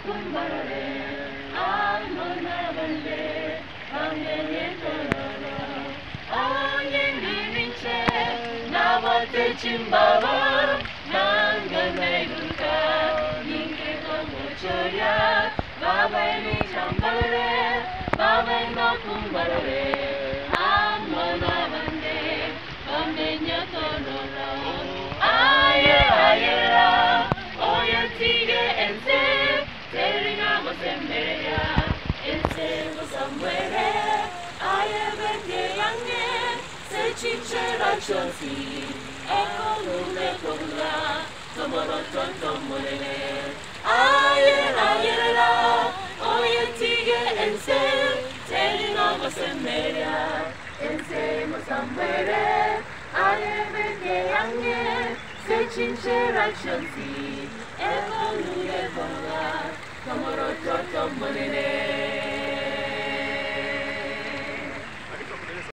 kumbarare amona bande bamenye tororo onye nirinche nabote chimbaba nangane guka ninge gomuchoya babai chambare babai no kumbarare amona bande bamenye tororo aye ayera oye tige ense teringa mosembeya ense mosamwere aye bende yange se chichera chosi eko lume kongla tomoro tonto morele aye ayera oye tige ense teringa mosembeya ense mosamwere aye bende yange se chichera chosi eko lume kongla tomoro